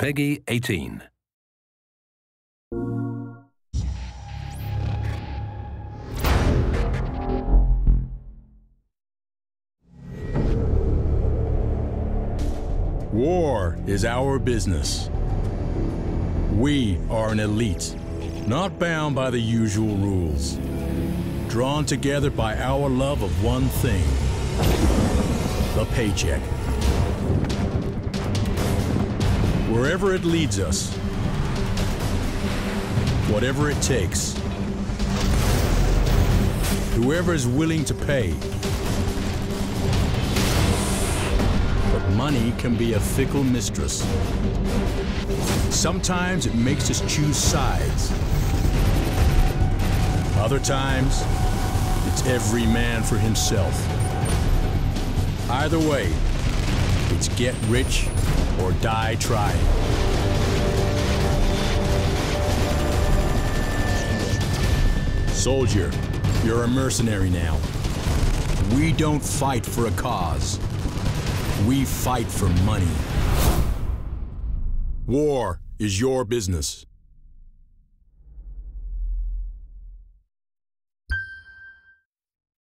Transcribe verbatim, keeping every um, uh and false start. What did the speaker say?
Peggy eighteen. War is our business. We are an elite, not bound by the usual rules, drawn together by our love of one thing, the paycheck. Wherever it leads us, whatever it takes, whoever is willing to pay. But money can be a fickle mistress. Sometimes it makes us choose sides. Other times, it's every man for himself. Either way, it's get rich or die trying. Soldier, you're a mercenary now. We don't fight for a cause. We fight for money. War is your business.